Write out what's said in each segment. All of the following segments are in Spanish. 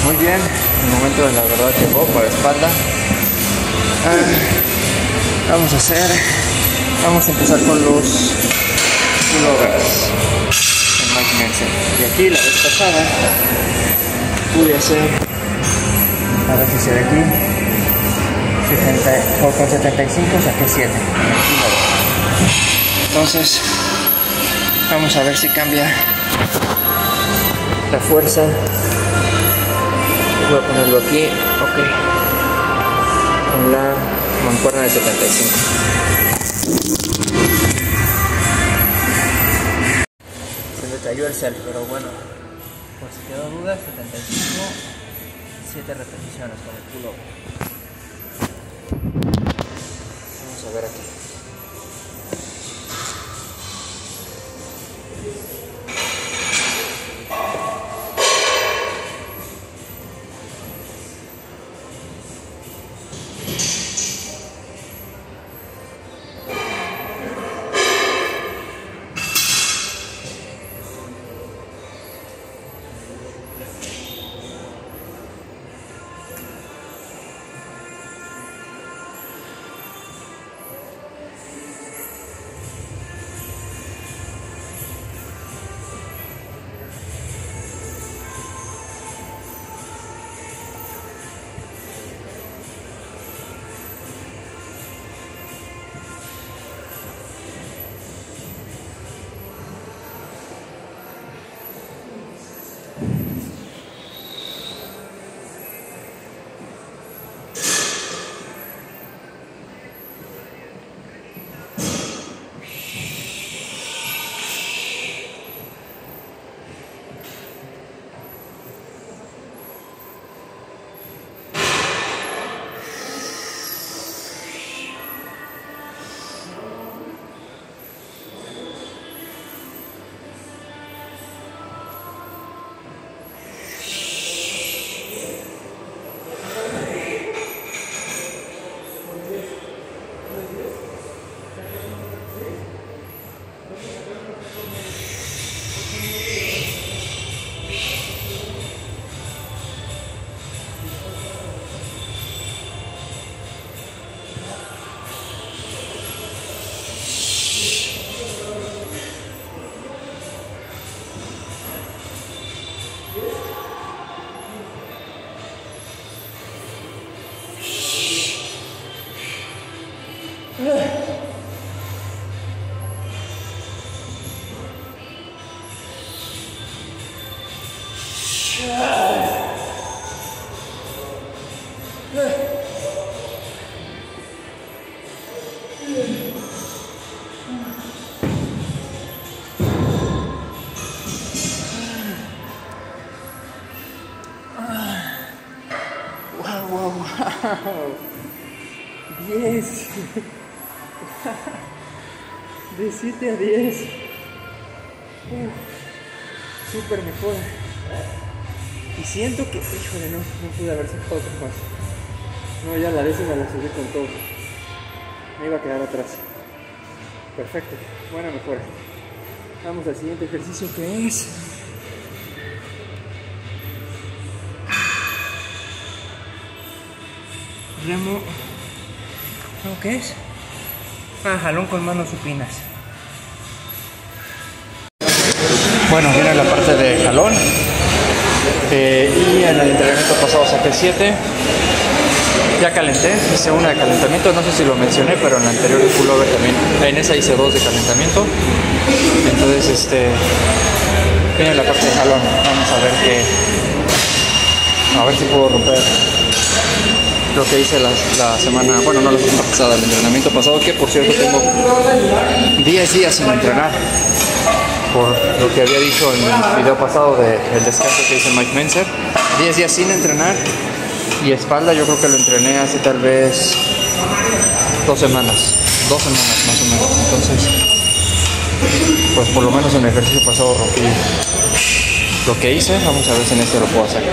Muy bien, el momento de la verdad llegó para espalda. Vamos a empezar con los pullovers en Mike Menser. Y aquí la vez pasada pude hacer, a ver si se ve aquí, 70, con 75 saqué 7. Entonces vamos a ver si cambia la fuerza. Voy a ponerlo aquí, ok, con la mancuerna de 75. Se me cayó el cel, pero bueno, por si quedó duda, 75, 7 repeticiones con el pullover. Vamos a ver aquí. Wow, 10 de 7 a 10. Súper mejor. Y siento que, híjole, no pude haber sacado otro más. No, ya la décima la subí con todo. Me iba a quedar atrás. Perfecto, buena mejora. Vamos al siguiente ejercicio, que es remo. ¿Qué es? Jalón con manos supinas. Bueno, viene la parte de jalón. Y en el entrenamiento pasado saqué 7. Ya calenté, hice una de calentamiento, no sé si lo mencioné, pero en la anterior de pullover también, en esa hice 2 de calentamiento. Entonces viene la parte de jalón. Vamos a ver si puedo romper lo que hice la semana, bueno, no la semana pasada, el entrenamiento pasado, que por cierto tengo 10 días sin entrenar, por lo que había dicho en el video pasado del descanso que hice Mike Menser. 10 días sin entrenar, y espalda yo creo que lo entrené hace tal vez 2 semanas más o menos. Entonces, pues por lo menos en el ejercicio pasado rompí lo que hice. Vamos a ver si en este lo puedo hacer.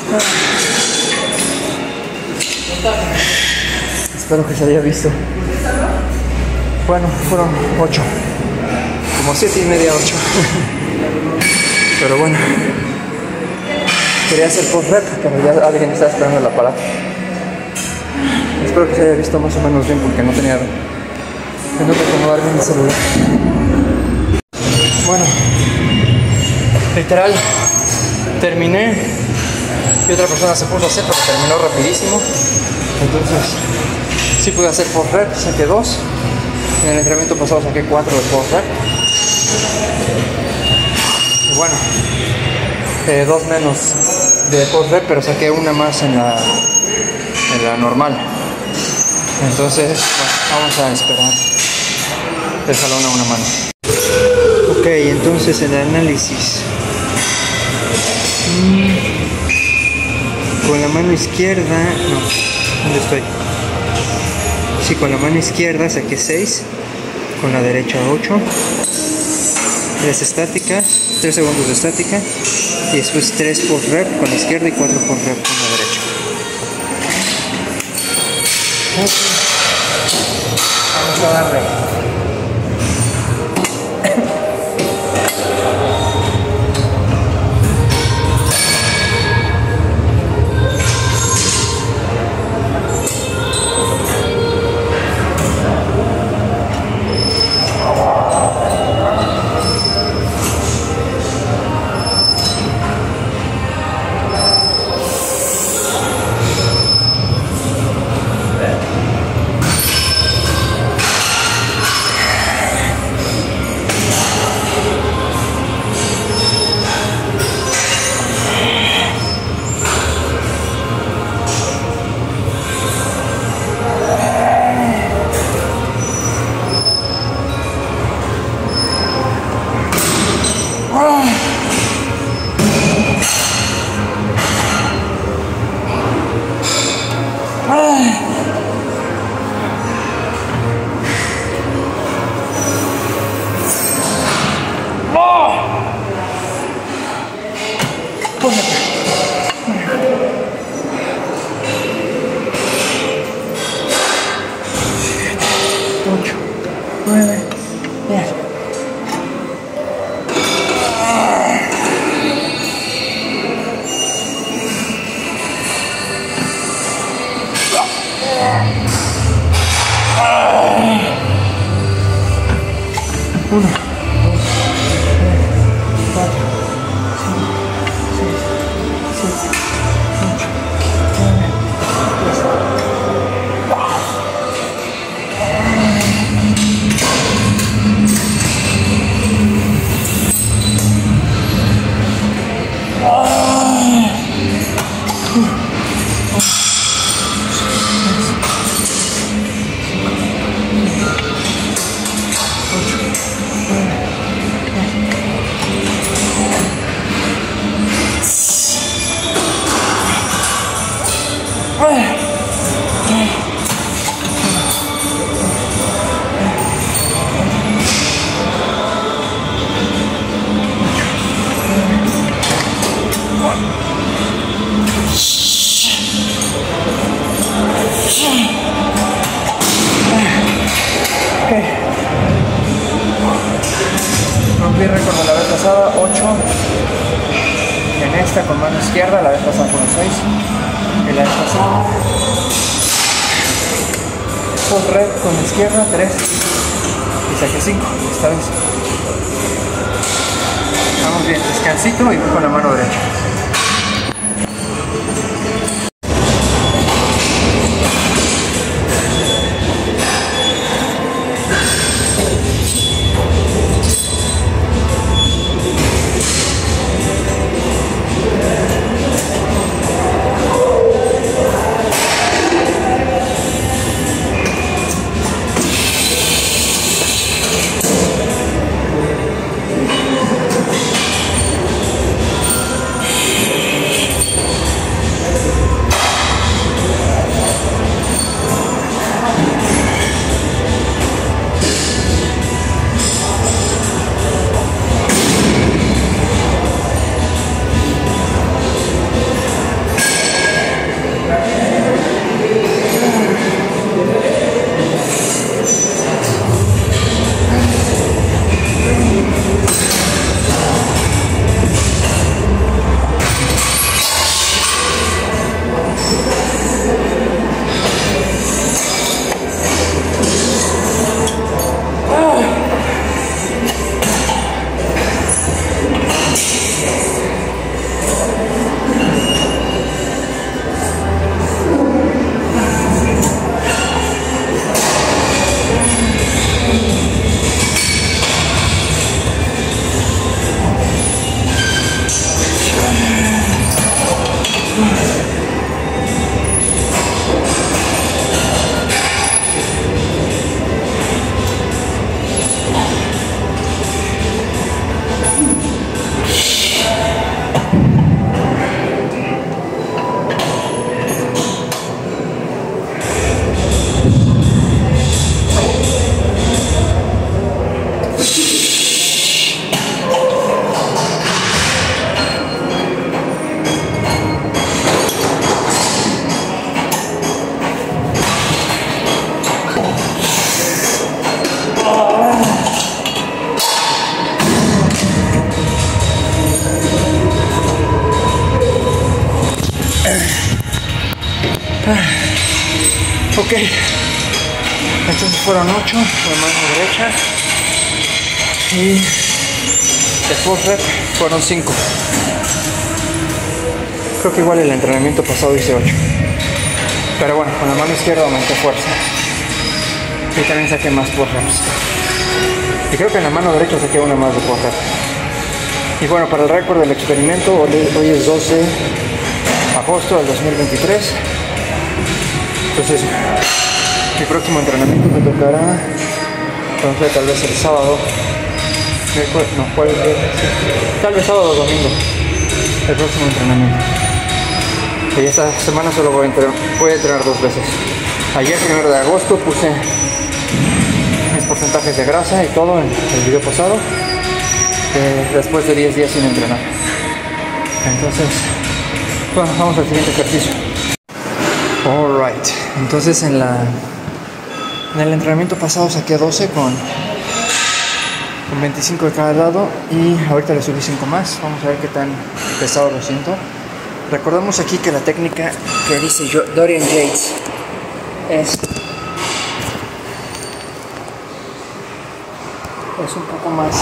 Espero que se haya visto. Bueno, fueron 8. Como 7:30, 8. Pero bueno. Quería hacer post-rep, pero ya alguien está esperando el aparato. Espero que se haya visto más o menos bien porque no tenía... Tengo que acomodar bien el celular. Bueno. Literal. Terminé. Y otra persona se puso a hacer, pero terminó rapidísimo. Entonces, sí pude hacer post-rep, saqué 2. En el entrenamiento pasado saqué 4 de post-rep. Y bueno, 2 menos de post-rep, pero saqué una más en la normal. Entonces, bueno, vamos a esperar el jalón a una mano. Ok, entonces el análisis. Con la mano izquierda, no, ¿dónde estoy? Sí, con la mano izquierda saqué 6, con la derecha 8, 3 estáticas, 3 segundos de estática, y después 3 post-rep con la izquierda y 4 post-rep con la derecha. Vamos a darle. Rompí récord de la vez pasada, 8 en esta con mano izquierda, la vez pasada con 6 y la vez pasada post-rep con la izquierda, 3 y saqué 5 esta vez. Vamos bien, descansito y voy con la mano derecha. Ok, entonces fueron 8 de mano derecha y de full rep fueron 5. Creo que igual el entrenamiento pasado hice 8, pero bueno, con la mano izquierda aumenté fuerza y también saqué más pull reps, y creo que en la mano derecha saqué una más de pull rep. Y bueno, para el récord del experimento, hoy es 12 de agosto del 2023. Entonces, mi próximo entrenamiento me tocará, no sé, tal vez el sábado, tal vez sábado o domingo, el próximo entrenamiento. Y esta semana solo voy a entrenar 2 veces. Ayer, 1 de agosto, puse mis porcentajes de grasa y todo en el video pasado, después de 10 días sin entrenar. Entonces, bueno, vamos al siguiente ejercicio. Alright, entonces en el entrenamiento pasado saqué 12 con 25 de cada lado, y ahorita le subí 5 más. Vamos a ver qué tan pesado lo siento. Recordamos aquí que la técnica que dice Dorian Yates es un poco más,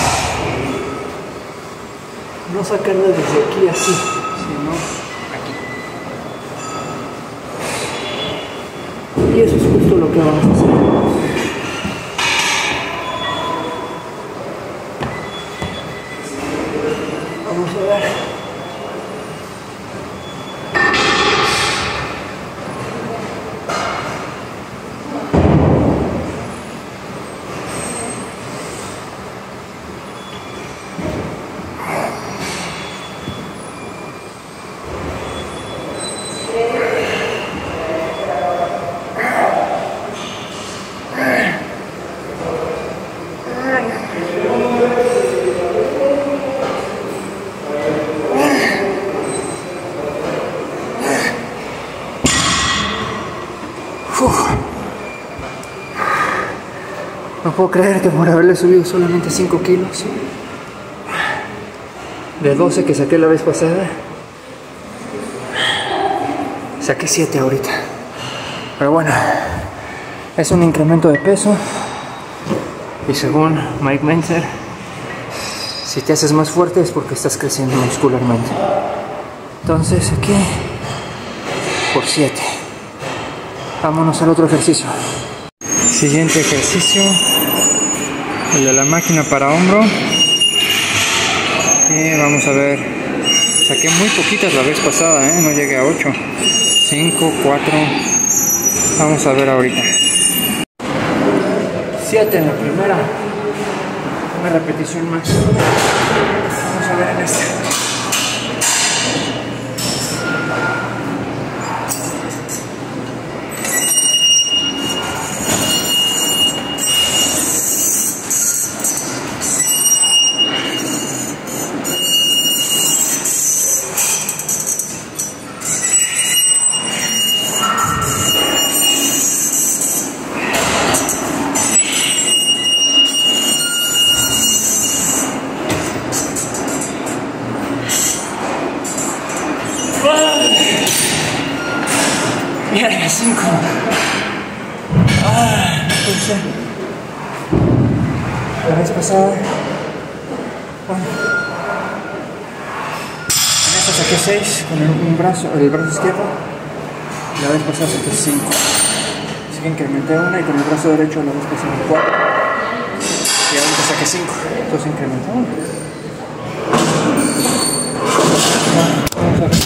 no sacarla desde aquí así, sino aquí. Y eso es justo lo que vamos a hacer. Vamos a ver. No puedo creer que por haberle subido solamente 5 kilos de 12 que saqué la vez pasada, saqué 7 ahorita. Pero bueno, es un incremento de peso, y según Mike Mentzer, si te haces más fuerte es porque estás creciendo muscularmente. Entonces aquí por 7. Vámonos al otro ejercicio. Siguiente ejercicio, el de la máquina para hombro. Y vamos a ver, saqué muy poquitas la vez pasada, no llegué a 8, 5, 4. Vamos a ver ahorita. 7 en la primera, una repetición más. Vamos a ver en esta. Mierda, 5. Entonces, la vez pasada, bueno, en esta saqué 6 con el brazo izquierdo. La vez pasada saqué 5. Así que incrementé una, y con el brazo derecho la vez pasada 4. Y ahorita saqué 5. Entonces incrementé 1. Vamos a ver.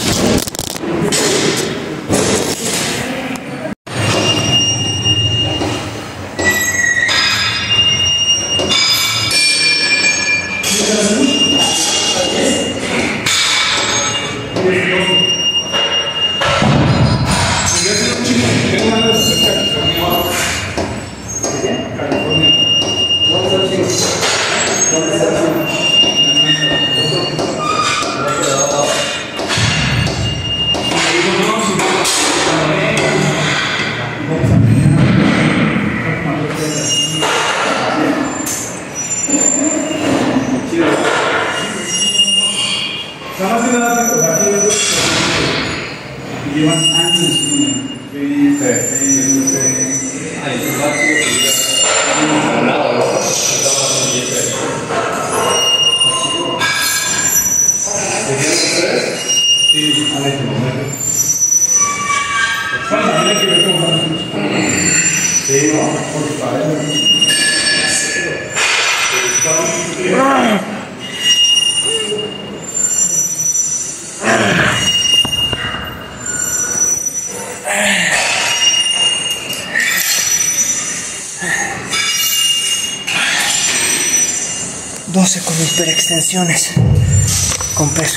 Llevan años. Con hiperextensiones, con peso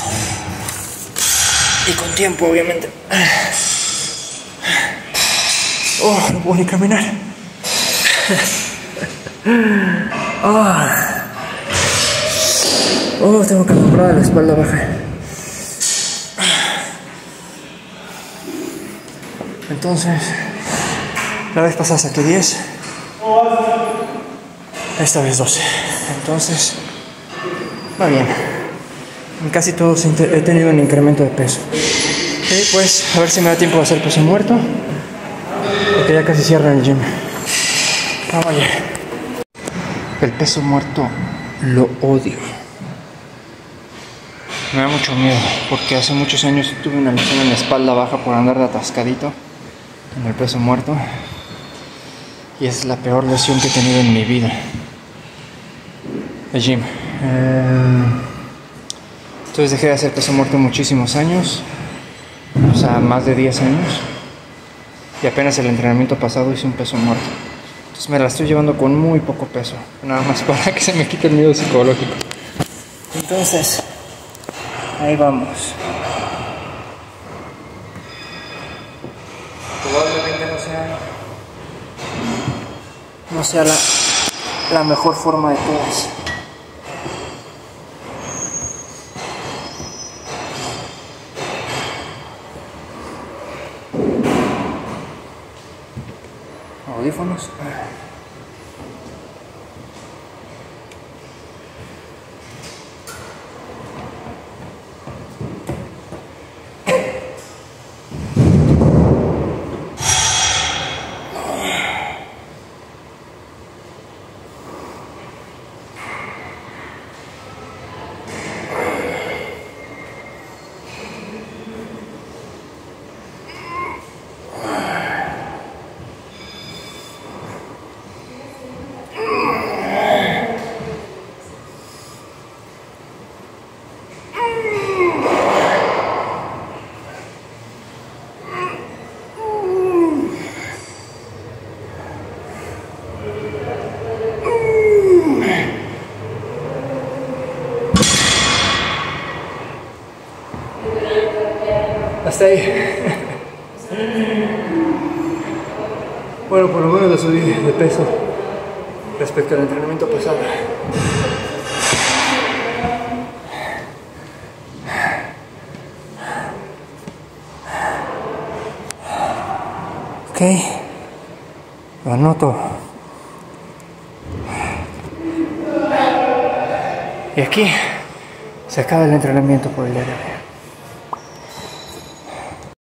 y con tiempo, obviamente. Oh, no puedo ni caminar. Oh, tengo que comprar la espalda baja. Entonces, la vez pasada saqué 10, esta vez 12. Entonces, va bien. En casi todos he tenido un incremento de peso. Y pues, a ver si me da tiempo de hacer peso muerto, porque ya casi cierran el gym. Vamos allá. El peso muerto lo odio. Me da mucho miedo, porque hace muchos años tuve una lesión en la espalda baja por andar de atascadito en el peso muerto. Y es la peor lesión que he tenido en mi vida. El gym. Entonces dejé de hacer peso muerto muchísimos años, o sea, más de 10 años, y apenas el entrenamiento pasado hice un peso muerto. Entonces me la estoy llevando con muy poco peso, nada más para que se me quite el miedo psicológico. Entonces, ahí vamos. Probablemente no sea la mejor forma de todas. Audífonos. Hasta ahí. Bueno, por lo menos lo subí de peso respecto al entrenamiento pasado. Ok, lo anoto. Y aquí se acaba el entrenamiento por el día de hoy.